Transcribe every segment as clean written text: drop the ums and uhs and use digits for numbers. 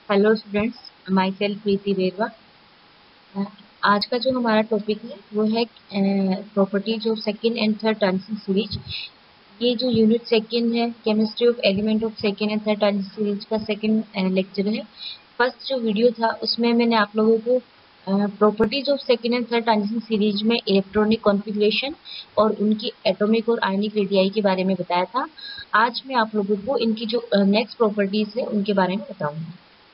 Hello students, myself Preeti Berwa. आज का जो हमारा टॉपिक है वो है properties of second and third transition series. ये जो यूनिट सेकेंड है, chemistry of element of second and third transition series का सेकेंड लेक्चर है। फर्स्ट जो वीडियो था उसमें मैंने आप लोगों को properties of second and third transition series में इलेक्ट्रॉनिक कॉन्फ़िगरेशन और उनकी एटॉमिक और आयनिक रेडियाई के बारे में बताया था। आज मैं आप लोगों को इनकी जो नेक्स्ट प्रॉपर्टीज है उनके बारे में बताऊंगी।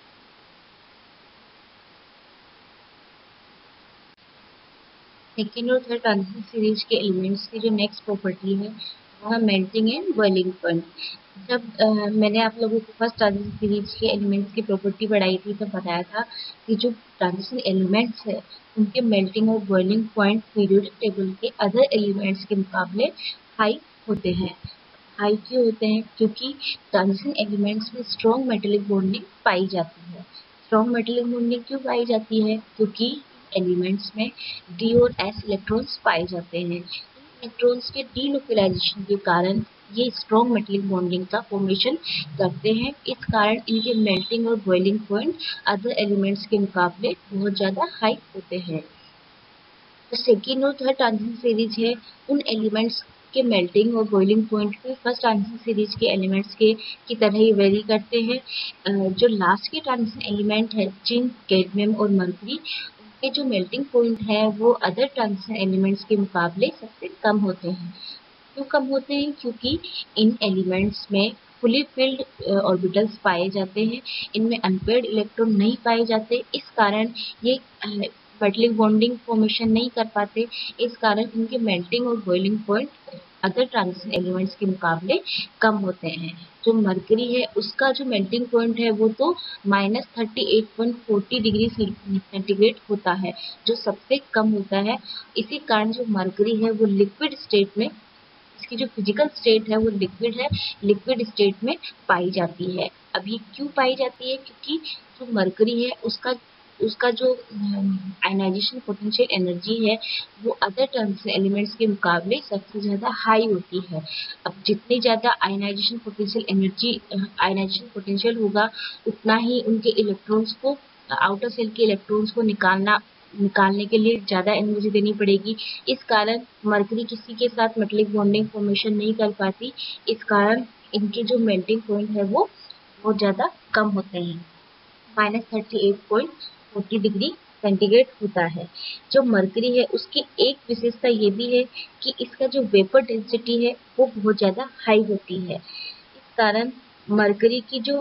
सेकेंड और थर्ड ट्रांजिशन सीरीज के एलिमेंट्स की जो नेक्स्ट प्रॉपर्टी है वो है मेल्टिंग एंड बॉइलिंग पॉइंट। जब मैंने आप लोगों को फर्स्ट ट्रांजिशन सीरीज के एलिमेंट्स की प्रॉपर्टी पढ़ाई थी तब बताया था कि जो ट्रांजिशन एलिमेंट्स है उनके मेल्टिंग और बॉइलिंग पॉइंट पीरियोडिक टेबल के अदर एलिमेंट्स के मुकाबले हाई होते हैं। हाई क्यों होते हैं? क्योंकि ट्रांजिशन एलिमेंट्स में स्ट्रॉन्ग मेटेलिक बॉन्डिंग पाई जाती है। स्ट्रॉन्ग मेटेलिक बॉन्डिंग क्यों पाई जाती है? क्योंकि एलिमेंट्स में डी और एस इलेक्ट्रॉन्स पाए जाते हैं। इलेक्ट्रॉन्स के डीलोकलाइजेशन के कारण ये स्ट्रॉन्ग मेटेलिक बॉन्डिंग का फॉर्मेशन करते हैं। इस कारण इनके मेल्टिंग और बॉइलिंग पॉइंट अदर एलिमेंट्स के मुकाबले बहुत ज़्यादा हाई होते हैं। तो सेकेंड और थर्ड ट्रांजिशन सीरीज है उन एलिमेंट्स के मेल्टिंग और बॉइलिंग पॉइंट पे फर्स्ट ट्रांजिशन सीरीज के एलिमेंट्स के की तरह ही वेरी करते हैं। जो लास्ट के ट्रांजिशन एलिमेंट है जिंक, कैडमियम और मर्क्यूरी, उनके जो मेल्टिंग पॉइंट है वो अदर ट्रांजिशन एलिमेंट्स के मुकाबले सबसे कम होते हैं। क्यों कम होते हैं? क्योंकि इन एलिमेंट्स में फुली फिल्ड ऑर्बिटल्स पाए जाते हैं, इनमें अनपेयर्ड इलेक्ट्रॉन नहीं पाए जाते। इस कारण ये मेटलिक बॉन्डिंग फॉर्मेशन नहीं कर पाते। इस कारण इनके मेल्टिंग और boiling point other transition elements के मुकाबले कम होते हैं। जो मरकरी है उसका जो मेल्टिंग पॉइंट है वो तो -38.40 डिग्री सेंटीग्रेड होता है, जो सबसे कम होता है। इसी कारण जो मरकरी है वो लिक्विड स्टेट में, इसकी जो फिजिकल स्टेट है वो लिक्विड है, लिक्विड स्टेट में पाई जाती है। अब ये क्यों पाई जाती है? क्योंकि जो मरकरी है उसका उसका जो आयनाइजेशन पोटेंशियल एनर्जी है वो अदर ट्रांजिशन एलिमेंट्स के मुकाबले सबसे ज़्यादा हाई होती है। अब जितनी ज़्यादा ionisation potential energy, ionisation potential होगा उतना ही उनके इलेक्ट्रॉन्स को, आउटर सेल के इलेक्ट्रॉन्स को निकालने के लिए ज़्यादा एनर्जी देनी पड़ेगी। इस कारण मरकरी किसी के साथ मेटलिक बॉन्डिंग फॉर्मेशन नहीं कर पाती। इस कारण इनके जो मेल्टिंग पॉइंट है वो बहुत ज़्यादा कम होते हैं, -38.40 डिग्री सेंटीग्रेड होता है। जो मरकरी है उसकी एक विशेषता ये भी है कि इसका जो वेपर डेंसिटी है वो बहुत ज़्यादा हाई होती है। इस कारण मरकरी की जो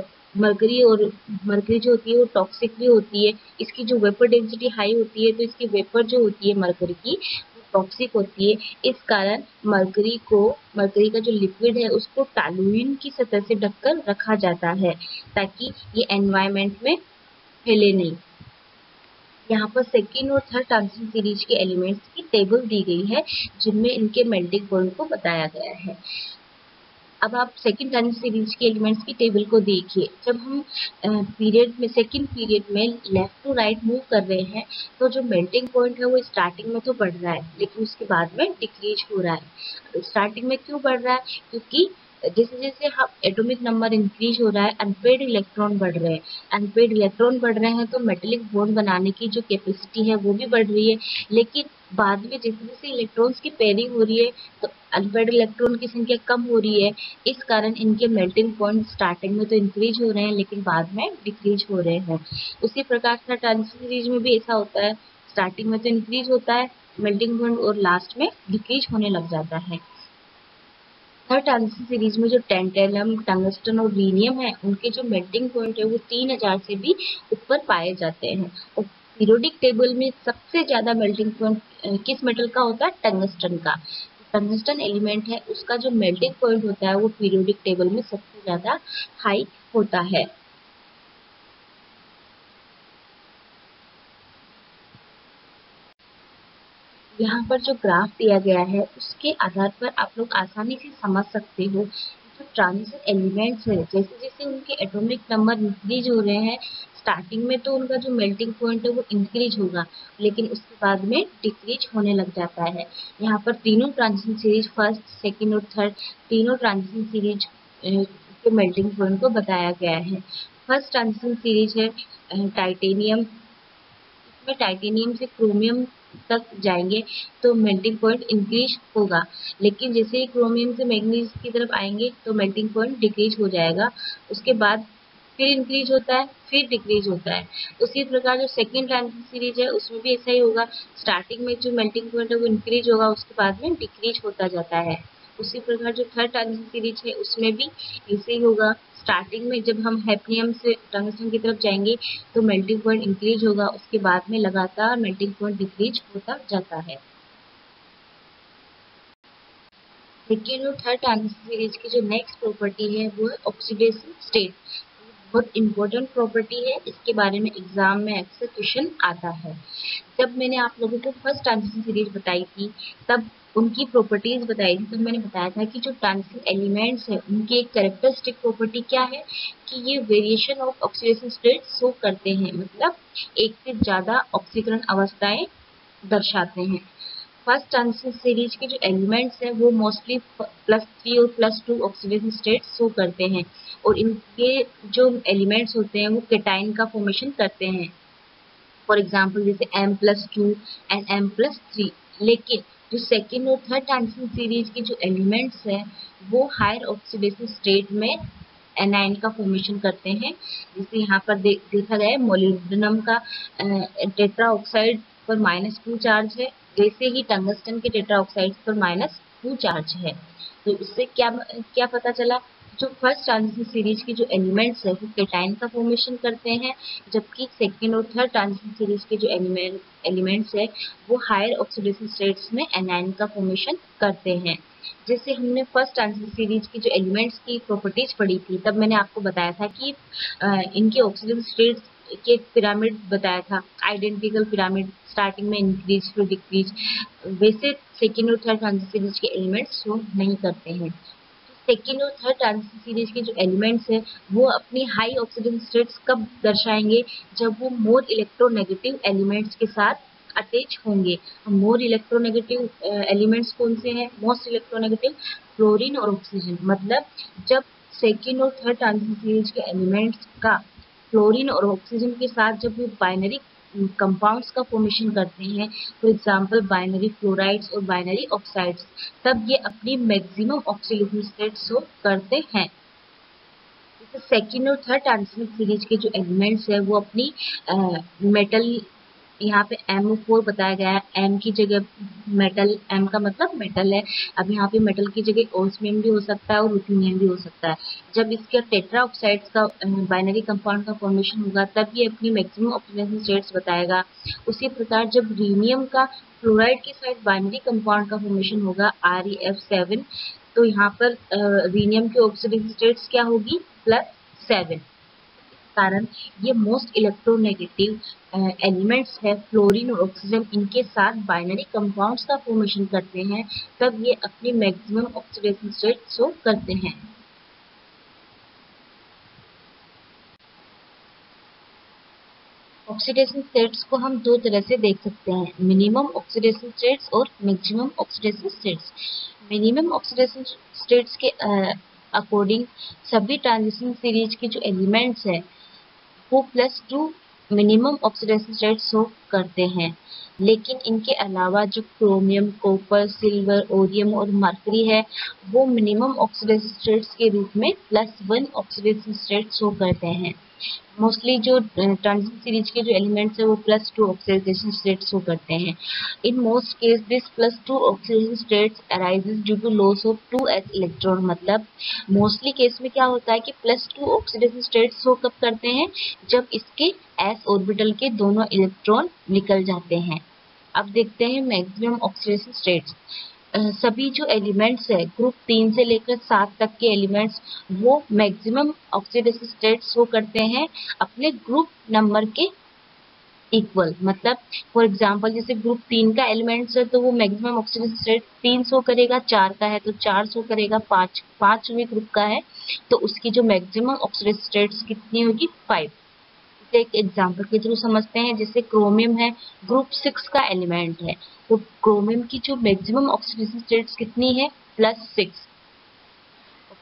मरकरी जो होती है वो टॉक्सिक भी होती है। इसकी जो वेपर डेंसिटी हाई होती है तो इसकी वेपर जो होती है मरकरी की वो टॉक्सिक होती है। इस कारण मरकरी का जो लिक्विड है उसको टॉलुइन की सतह से ढककर रखा जाता है ताकि ये एनवायरनमेंट में फैले नहीं। यहाँ पर सेकेंड और थर्ड ट्रांजिशन सीरीज के एलिमेंट्स की टेबल दी गई है जिनमें इनके मेल्टिंग पॉइंट को बताया गया है। अब आप सेकेंड ट्रांजिशन सीरीज के एलिमेंट्स की टेबल को देखिए। जब हम पीरियड में, सेकेंड पीरियड में लेफ्ट टू राइट मूव कर रहे हैं तो जो मेल्टिंग पॉइंट है वो स्टार्टिंग में तो बढ़ रहा है लेकिन उसके बाद में डिक्रीज हो रहा है। स्टार्टिंग में क्यों बढ़ रहा है? क्योंकि जैसे जैसे हम एटॉमिक नंबर इंक्रीज हो रहा है अनपेयर्ड इलेक्ट्रॉन बढ़ रहे हैं। अनपेयर्ड इलेक्ट्रॉन बढ़ रहे हैं तो मेटेलिक बॉन्ड बनाने की जो कैपेसिटी है वो भी बढ़ रही है। लेकिन बाद में जैसे जैसे इलेक्ट्रॉन्स की पेयरिंग हो रही है तो अनपेयर्ड इलेक्ट्रॉन की संख्या कम हो रही है। इस कारण इनके मेल्टिंग पॉइंट स्टार्टिंग में तो इंक्रीज हो रहे हैं लेकिन बाद में डिक्रीज हो रहे हैं। उसी प्रकार से ट्रांजिशन सीरीज में भी ऐसा होता है, स्टार्टिंग में तो इंक्रीज होता है मेल्टिंग पॉइंट और लास्ट में डिक्रीज होने लग जाता है। थर्ड ट्रांजिशन सीरीज में जो टेंटेलम, टंगस्टन और रीनियम है उनके जो मेल्टिंग पॉइंट है वो 3000 से भी ऊपर पाए जाते हैं। और पीरियोडिक टेबल में सबसे ज्यादा मेल्टिंग पॉइंट किस मेटल का होता है? टंगस्टन का। टंगस्टन एलिमेंट है उसका जो मेल्टिंग पॉइंट होता है वो पीरियोडिक टेबल में सबसे ज्यादा हाई होता है। यहाँ पर जो ग्राफ दिया गया है उसके आधार पर आप लोग आसानी से समझ सकते हो जो ट्रांजिशन एलिमेंट्स है जैसे जैसे उनके एटॉमिक नंबर इंक्रीज हो रहे हैं, स्टार्टिंग में तो उनका जो मेल्टिंग पॉइंट है वो इंक्रीज होगा लेकिन उसके बाद में डिक्रीज होने लग जाता है। यहाँ पर तीनों ट्रांजिशन सीरीज, फर्स्ट, सेकेंड और थर्ड, तीनों ट्रांजिशन सीरीज के मेल्टिंग पॉइंट को बताया गया है। फर्स्ट ट्रांजिशन सीरीज है टाइटेनियम, इसमें टाइटेनियम से क्रोमियम तक जाएंगे तो मेल्टिंग पॉइंट इंक्रीज होगा, लेकिन जैसे ही क्रोमियम से मैग्नीज की तरफ आएंगे तो मेल्टिंग पॉइंट डिक्रीज हो जाएगा, उसके बाद फिर इंक्रीज होता है, फिर डिक्रीज होता है। उसी प्रकार जो सेकेंड ट्रांजिशन सीरीज है उसमें भी ऐसा ही होगा, स्टार्टिंग में जो मेल्टिंग पॉइंट है वो इंक्रीज होगा, उसके बाद में डिक्रीज होता जाता है। उसी प्रकार जो थर्ड ट्रांजिशन सीरीज है उसमें भी ऐसे ही होगा, स्टार्टिंग में जब हम हैफनियम से टंगस्टन की तरफ जाएंगे तो मेल्टिंग पॉइंट इंक्रीज होगा, उसके बाद में लगातार मेल्टिंग पॉइंट डिक्रीज होता जाता है। सेकेंड और थर्ड ट्रांजिशन सीरीज की जो नेक्स्ट प्रॉपर्टी है वो है ऑक्सीडेशन स्टेट। बहुत इंपॉर्टेंट प्रॉपर्टी है, इसके बारे में एग्जाम में अक्सर क्वेश्चन आता है। जब मैंने आप लोगों को फर्स्ट ट्रांजिशन सीरीज बताई थी तब उनकी प्रॉपर्टीज बताई थी, तब मैंने बताया था कि जो ट्रांजिशन एलिमेंट्स है उनकी एक कैरेक्टरिस्टिक प्रॉपर्टी क्या है कि ये variation of oxidation state show करते हैं, मतलब एक से ज्यादा ऑक्सीकरण अवस्थाएं दर्शाते हैं। फर्स्ट ट्रांजिशन सीरीज के जो एलिमेंट्स हैं वो मोस्टली +3 और +2 ऑक्सीडेशन स्टेट शो करते हैं, और इनके जो एलिमेंट्स होते हैं वो केटाइन का फॉर्मेशन करते हैं, फॉर एग्जाम्पल जैसे M+2 एंड M+3। लेकिन जो सेकेंड और थर्ड ट्रांजिशन सीरीज के जो एलिमेंट्स हैं वो हायर ऑक्सीडेशन स्टेट में एनाइन का फॉर्मेशन करते हैं। जैसे यहाँ पर देखा गया है मोलिब्डेनम का टेट्रा ऑक्साइड पर -2 चार्ज है, जैसे ही टंगस्टन के टेट्रा ऑक्साइड पर -2 चार्ज है। तो इससे क्या क्या पता चला, जो फर्स्ट ट्रांजिशन सीरीज की जो एलिमेंट्स है वो केटाइन का फॉर्मेशन करते हैं, जबकि सेकेंड और थर्ड ट्रांजिशन सीरीज के जो एलिमेंट्स है वो हायर ऑक्सीडेशन स्टेट्स में एनाइन का फॉर्मेशन करते हैं। जैसे हमने फर्स्ट ट्रांजिशन सीरीज की जो एलिमेंट्स की प्रॉपर्टीज पढ़ी थी तब मैंने आपको बताया था कि इनके ऑक्सीजन स्टेट्स के पिरामिड बताया था, आइडेंटिकल पिरामिड, स्टार्टिंग में इंक्रीज फिर डिक्रीज। वैसे सेकेंड और थर्ड ट्रांजिशन सीरीज के एलिमेंट्स शो नहीं करते हैं। सेकेंड और थर्ड ट्रांजिशन सीरीज के जो एलिमेंट्स हैं वो अपनी हाई ऑक्सीजन स्टेट्स कब दर्शाएंगे, जब वो मोर इलेक्ट्रोनेगेटिव एलिमेंट्स के साथ अटैच होंगे। मोर इलेक्ट्रोनेगेटिव एलिमेंट्स कौन से हैं, मोस्ट इलेक्ट्रोनेगेटिव फ्लोरीन और ऑक्सीजन। मतलब जब सेकेंड और थर्ड ट्रांजिशन सीरीज के एलिमेंट्स का फ्लोरीन और ऑक्सीजन के साथ जब वो बाइनरी कंपाउंड्स का फॉर्मेशन करते हैं, फॉर एग्जांपल बाइनरी फ्लोराइड्स और बाइनरी ऑक्साइड्स, तब ये अपनी मैक्सिमम ऑक्सीडेशन स्टेट शो करते हैं। सेकेंड और थर्ड ट्रांजिशन सीरीज के जो एलिमेंट्स है वो अपनी मेटल, यहाँ पे MO4 बताया गया है, M की जगह मेटल, M का मतलब मेटल है, अब यहाँ पे मेटल की जगह ओस्मियम भी हो सकता है और रुथेनियम भी हो सकता है। जब इसके टेट्रा ऑक्साइड्स का बाइनरी कंपाउंड का फॉर्मेशन होगा तब ये अपनी मैक्सिमम ऑक्सीडेशन स्टेट्स बताएगा। उसी प्रकार जब रीनियम का फ्लोराइड के साथ बाइनरी कंपाउंड का फॉर्मेशन होगा ReF7, तो यहाँ पर रीनियम की ऑक्सीडेशन स्टेट्स क्या होगी, +7। कारण ये मोस्ट इलेक्ट्रोनेगेटिव एलिमेंट्स है फ्लोरीन और ऑक्सीजन, इनके साथ बाइनरी कंपाउंड्स का फॉर्मेशन करते हैं, तब ये अपनी मैक्सिमम ऑक्सीडेशन स्टेट शो करते हैं। ऑक्सीडेशन स्टेट्स को हम दो तरह से देख सकते हैं, मिनिमम ऑक्सीडेशन स्टेट्स और maximum oxidation states. Minimum oxidation states के अकॉर्डिंग सभी ट्रांजिशन सीरीज के जो एलिमेंट्स है वो +2 मिनिमम ऑक्सीडेशन स्टेट शो करते हैं, लेकिन इनके अलावा जो क्रोमियम, कॉपर, सिल्वर, ओरियम और मरकरी है वो मिनिमम ऑक्सीडेशन स्टेट्स के रूप में +1 ऑक्सीडेशन स्टेट शो करते हैं। मोस्टली जो ट्रांजिशन सीरीज के जो एलिमेंट्स है वो +2 ऑक्सीडेशन स्टेट शो करते हैं। In most case this +2 oxidation states arises due to loss of 2s electron. मतलब मोस्टली केस में क्या होता है कि +2 ऑक्सीडेशन स्टेट शो कब करते हैं, जब इसके s ऑर्बिटल के दोनों इलेक्ट्रॉन निकल जाते हैं। अब देखते हैं मैक्सिमम ऑक्सीडेशन स्टेट्स। सभी जो एलिमेंट्स है ग्रुप 3 से लेकर 7 तक के एलिमेंट्स वो मैक्सिमम ऑक्सीडेशन स्टेट शो करते हैं अपने ग्रुप नंबर के इक्वल। मतलब फॉर एग्जांपल जैसे ग्रुप 3 का एलिमेंट्स है तो वो मैक्सिमम ऑक्सीडेशन स्टेट 3 शो करेगा, 4 का है तो 4 शो करेगा, 5वें ग्रुप का है तो उसकी जो मैक्सिमम ऑक्सीडेशन स्टेट्स कितनी होगी, 5। एक एग्जांपल के थ्रू समझते हैं, जैसे क्रोमियम है, ग्रुप 6 का एलिमेंट है, तो क्रोमियम की जो मैक्सिमम ऑक्सीडेशन स्टेट्स कितनी है, +6।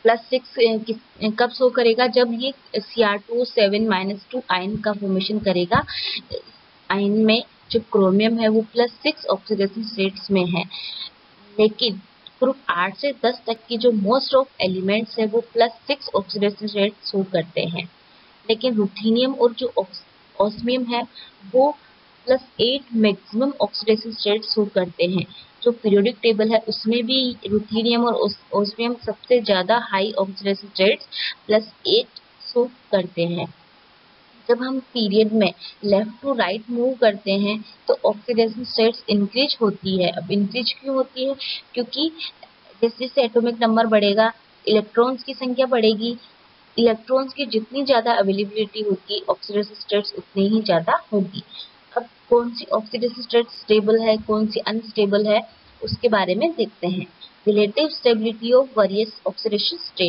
+6 कब शो करेगा, जब ये Cr2 7-2 आयन का फॉर्मेशन करेगा। आयन में जो क्रोमियम है वो +6 ऑक्सीडेशन स्टेट्स में है, लेकिन ग्रुप 8 से 10 तक की जो मोस्ट ऑफ एलिमेंट्स है वो +6 ऑक्सीडेशन स्टेट शो करते हैं, लेकिन रुथेनियम और जो ऑस्मियम है वो +8 मैक्सिमम ऑक्सीडेशन स्टेट शो करते हैं। जो पीरियोडिक टेबल है उसमें भी रुथेनियम और ऑस्मियम सबसे ज्यादा हाई ऑक्सीडेशन स्टेट्स +8 शो करते हैं। जब हम पीरियड में लेफ्ट टू राइट मूव करते हैं तो ऑक्सीडेशन स्टेट्स इंक्रीज होती है। अब इंक्रीज क्यों होती है, क्योंकि जैसे जैसे एटॉमिक नंबर बढ़ेगा इलेक्ट्रॉन्स की संख्या बढ़ेगी, इलेक्ट्रॉन्स की जितनी ज्यादा अवेलेबिलिटी होगी ऑक्सीडेशन स्टेट्स उतनी ही ज्यादा होगी। अब कौन सी ऑक्सीडेशन स्टेट स्टेबल है, कौन सी अनस्टेबल है, उसके बारे में देखते हैं। Relative stability of various oxidation state.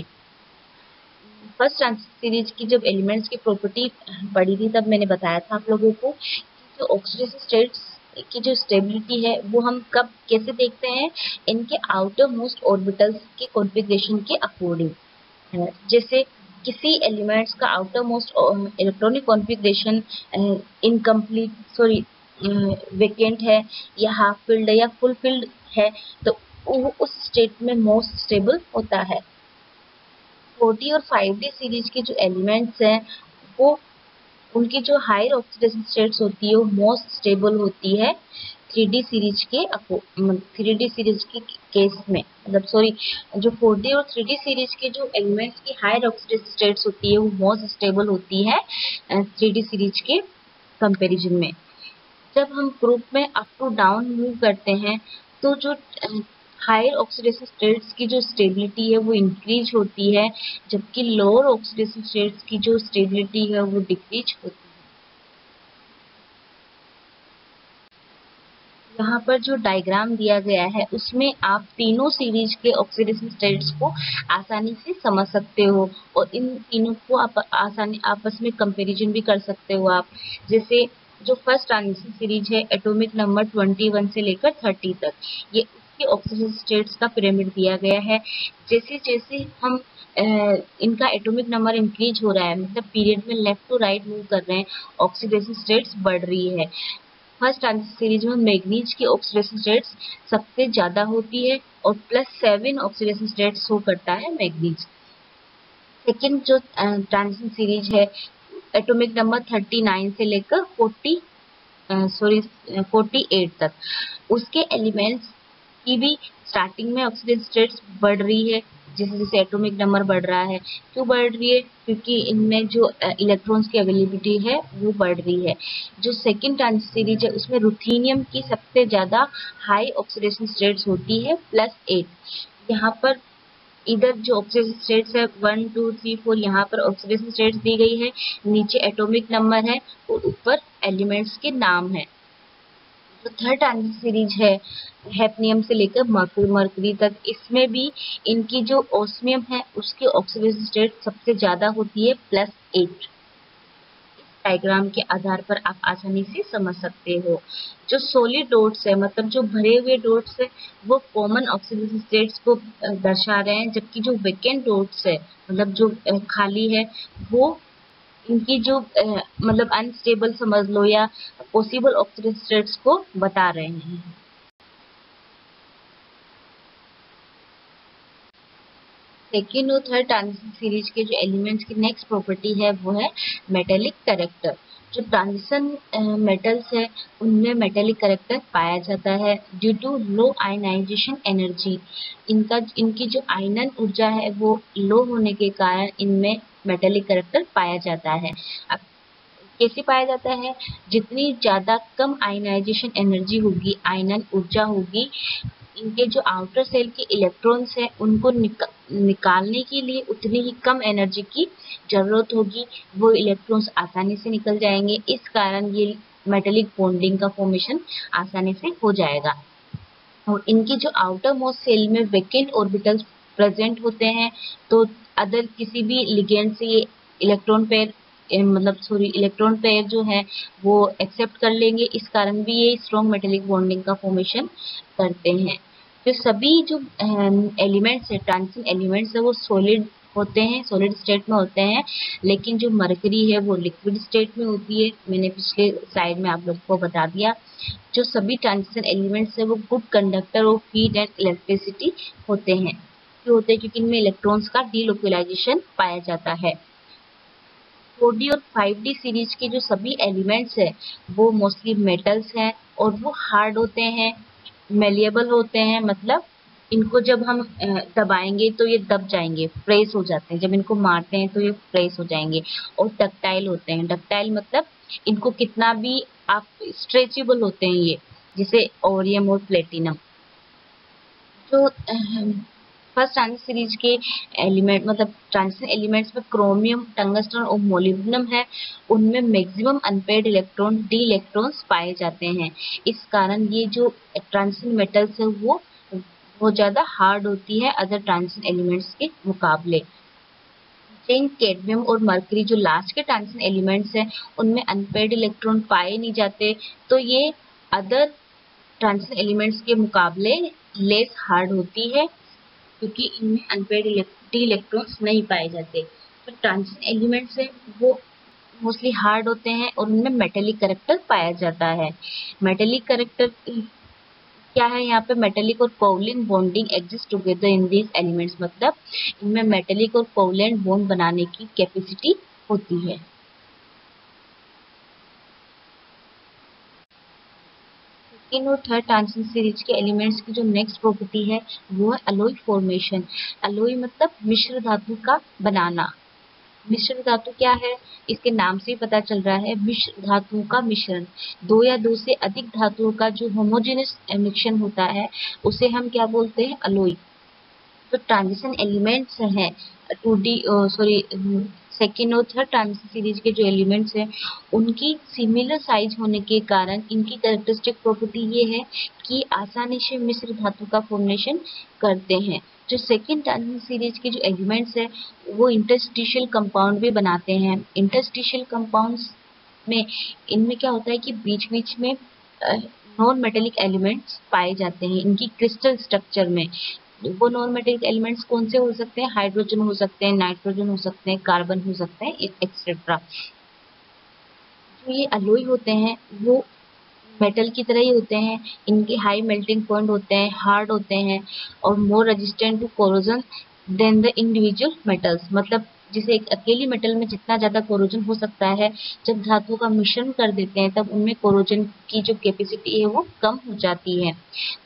First series की जब एलिमेंट्स की प्रॉपर्टी पढ़ी थी तब मैंने बताया था आप लोगों को कि जो ऑक्सीडेशन स्टेट्स की जो स्टेबिलिटी है वो हम कब कैसे देखते हैं, इनके आउटर मोस्ट ऑर्बिटल्स के कॉन्फ़िगरेशन के अकॉर्डिंग। जैसे किसी एलिमेंट्स का outer most electronic configuration incomplete vacant है या हाफ फिल्ड है या फुल फिल्ड है तो वो उस स्टेट में मोस्ट स्टेबल होता है। 4D और 5D सीरीज के जो एलिमेंट्स हैं वो उनकी जो हायर ऑक्सीडेशन स्टेट्स होती है वो मोस्ट स्टेबल होती है 3D सीरीज के 3D सीरीज के केस में, मतलब जो 4D और 3D सीरीज के जो एलिमेंट्स की हायर ऑक्सीडेशन स्टेट्स होती है वो मोस्ट स्टेबल होती है 3D सीरीज के कंपैरिजन में। जब हम ग्रुप में अप टू डाउन मूव करते हैं तो जो हायर ऑक्सीडेशन स्टेट्स की जो स्टेबिलिटी है वो इंक्रीज होती है, जबकि लोअर ऑक्सीडेशन स्टेट्स की जो स्टेबिलिटी है वो डिक्रीज होती है। यहाँ पर जो डायग्राम दिया गया है उसमें आप तीनों सीरीज के ऑक्सीडेशन स्टेट्स को आसानी से समझ सकते हो और इन तीनों को आप आसानी आपस में कंपैरिजन भी कर सकते हो आप। जैसे जो फर्स्ट ट्रांजिशन सीरीज है एटॉमिक नंबर 21 से लेकर 30 तक, ये उसके ऑक्सीडेशन स्टेट्स का पिरामिड दिया गया है। जैसे जैसे हम इनका एटॉमिक नंबर इंक्रीज हो रहा है, मतलब पीरियड में लेफ्ट टू राइट मूव कर रहे हैं, ऑक्सीडेशन स्टेट्स बढ़ रही है। फर्स्ट ट्रांजिशन सीरीज में मैग्नीज की ऑक्सीडेशन स्टेट्स सबसे ज्यादा होती है और +7 ऑक्सीडेशन स्टेट्स शो करता है मैग्नीज। सेकेंड जो ट्रांजिशन सीरीज है एटॉमिक नंबर 39 से लेकर 48 तक, उसके एलिमेंट्स की भी स्टार्टिंग में ऑक्सीडेशन स्टेट्स बढ़ रही है जैसे जैसे एटॉमिक नंबर बढ़ रहा है। क्यों बढ़ रही है, क्योंकि इनमें जो इलेक्ट्रॉन्स की अवेलेबिलिटी है वो बढ़ रही है। जो सेकंड ट्रांजिशन सीरीज है उसमें रुथेनियम की सबसे ज्यादा हाई ऑक्सीडेशन स्टेट्स होती है +8। यहाँ पर इधर जो ऑक्सीडेशन स्टेट्स है 1 2 3 4 यहाँ पर ऑक्सीडेशन स्टेट्स दी गई है, नीचे एटॉमिक नंबर है और ऊपर एलिमेंट्स के नाम है। जो थर्ड ट्रांजिशन सीरीज है हैफनियम से लेकर मरकरी तक, इसमें भी इनकी जो ऑस्मियम है उसकी ऑक्सीडेशन स्टेट सबसे ज्यादा होती है +8। डायग्राम के आधार पर आप आसानी से समझ सकते हो। जो सॉलिड डॉट्स है मतलब जो भरे हुए डॉट्स है वो कॉमन ऑक्सीडेशन स्टेट्स को दर्शा रहे हैं, जबकि जो वेकेंट डॉट्स है मतलब जो खाली है वो इनकी जो मतलब अनस्टेबल समझ लो या पॉसिबल ऑक्सीडेशन स्टेट्स को बता रहे हैं। सेकेंड और थर्ड ट्रांजिशन सीरीज के जो एलिमेंट्स की नेक्स्ट प्रॉपर्टी है वो है मेटेलिक कैरेक्टर। जो ट्रांजिशन मेटल्स है उनमें मेटेलिक कैरेक्टर पाया जाता है due to low ionisation energy. इनकी जो आयनन ऊर्जा है वो लो होने के कारण इनमें मेटेलिक कैरेक्टर पाया जाता है। अब कैसे पाया जाता है, जितनी ज्यादा कम आयनाइजेशन एनर्जी होगी, आयनन ऊर्जा होगी, इनके जो आउटर सेल के इलेक्ट्रॉन्स हैं उनको निकालने के लिए उतनी ही कम एनर्जी की जरूरत होगी, वो इलेक्ट्रॉन्स आसानी से निकल जाएंगे। इस कारण ये मेटेलिक बॉन्डिंग का फॉर्मेशन आसानी से हो जाएगा। और इनकी जो आउटर मोस्ट सेल में वेकेंट ऑर्बिटल्स प्रेजेंट होते हैं तो अदर किसी भी लिगेंड से ये इलेक्ट्रॉन पेयर जो है वो एक्सेप्ट कर लेंगे, इस कारण भी ये स्ट्रॉन्ग मेटेलिक बॉन्डिंग का फॉर्मेशन करते हैं। तो सभी जो एलिमेंट्स है, ट्रांजिशन एलिमेंट्स है, वो सॉलिड होते हैं, सॉलिड स्टेट में होते हैं, लेकिन जो मरकरी है वो लिक्विड स्टेट में होती है। मैंने पिछले स्लाइड में आप लोग को बता दिया। जो सभी ट्रांजिशन एलिमेंट्स है वो good conductor of heat and electricity होते हैं। क्यों होते हैं? क्योंकि इनमें इलेक्ट्रॉन्स का डीलोकलाइजेशन पाया जाता है। 4D और 5D सीरीज के जो सभी एलिमेंट्स है वो मोस्टली मेटल्स हैं और वो हार्ड होते हैं, मेलिएबल होते हैं, मतलब इनको जब हम दबाएंगे तो ये दब जाएंगे, प्रेस हो जाते हैं। जब इनको मारते हैं तो ये प्रेस हो जाएंगे। और डक्टाइल होते हैं। डक्टाइल मतलब इनको कितना भी आप स्ट्रेचेबल होते हैं ये, जैसे ओरियम और प्लेटिनम। जो फर्स्ट ट्रांजिशन सीरीज के एलिमेंट मतलब ट्रांजिशन एलिमेंट्स में क्रोमियम, टंगस्टन और मोलिब्डेनम है, उनमें maximum unpaired electron d electrons पाए जाते हैं। इस कारण ये जो ट्रांजिशन मेटल्स है वो बहुत ज्यादा हार्ड होती है अदर ट्रांजिशन एलिमेंट्स के मुकाबले। जिंक, कैडमियम और मरकरी जो लास्ट के ट्रांजिशन एलिमेंट्स हैं उनमें अनपेयर्ड इलेक्ट्रॉन पाए नहीं जाते, तो ये अदर ट्रांजिशन एलिमेंट्स के मुकाबले लेस हार्ड होती है, क्योंकि इनमें अनपेयर्ड इलेक्ट्रॉन्स नहीं पाए जाते। तो ट्रांजिशन एलिमेंट्स है वो मोस्टली हार्ड होते हैं और उनमें मेटेलिक कैरेक्टर पाया जाता है। मेटेलिक कैरेक्टर क्या है? यहाँ पे मेटेलिक और covalent bonding exist together in these elements, मतलब इनमें मेटेलिक और कोवलेंट बॉन्ड बनाने की कैपेसिटी होती है। सेकेंड और थर्ड ट्रांजिशन सीरीज के एलिमेंट्स की जो नेक्स्ट प्रॉपर्टी है वो है अलोई फॉर्मेशन। अलोई मतलब मिश्र धातु का बनाना। मिश्र धातु क्या है? इसके नाम से ही पता चल रहा है, मिश्र धातुओं का मिश्रण। दो या दो से अधिक धातुओं का जो होमोजेनियस मिश्रण होता है उसे हम क्या बोलते हैं? अलोई। तो ट्रांजिशन एलिमेंट्स हैं 2D सॉरी सेकेंड और थर्ड ट्रांजिशन सीरीज के जो एलिमेंट्स हैं उनकी सिमिलर साइज होने के कारण इनकी कैरेक्टरिस्टिक प्रॉपर्टी ये है कि आसानी से मिश्र धातु का फॉर्मेशन करते हैं। जो सेकेंड ट्रांजिशन सीरीज के जो एलिमेंट्स हैं वो इंटरस्टिशियल कंपाउंड भी बनाते हैं। इंटरस्टिशियल कंपाउंड्स में इनमें क्या होता है कि बीच बीच में नॉन मेटेलिक एलिमेंट्स पाए जाते हैं इनकी क्रिस्टल स्ट्रक्चर में। वो नॉन मेटेलिक एलिमेंट्स कौन से हो सकते हैं? हाइड्रोजन हो सकते हैं, नाइट्रोजन हो सकते हैं, कार्बन हो सकते हैं, एक्सेट्रा। जो ये अलोई होते हैं वो मेटल की तरह ही होते हैं। इनके हाई मेल्टिंग पॉइंट होते हैं, हार्ड होते हैं और more resistant to corrosion than the individual metals. मतलब जैसे एक अकेली मेटल में जितना ज्यादा कोरोजन हो सकता है, जब धातुओं का मिश्रण कर देते हैं तब उनमें कोरोजन की जो कैपेसिटी है वो कम हो जाती है।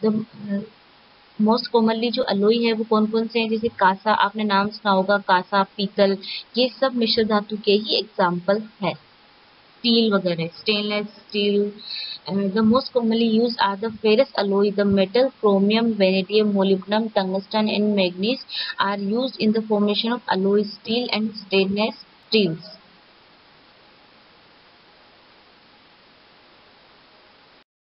मोस्ट कॉमनली जो अलोई है वो कौन कौन से हैं? जैसे कांसा, आपने नाम सुना होगा, कांसा, पीतल, ये सब मिश्र धातु के ही एग्जाम्पल है। स्टील वगैरह, stainless steel. The most commonly used are the ferrous alloy. The metal chromium, vanadium, molybdenum, tungsten and manganese are used in the formation of alloy steel and stainless steels.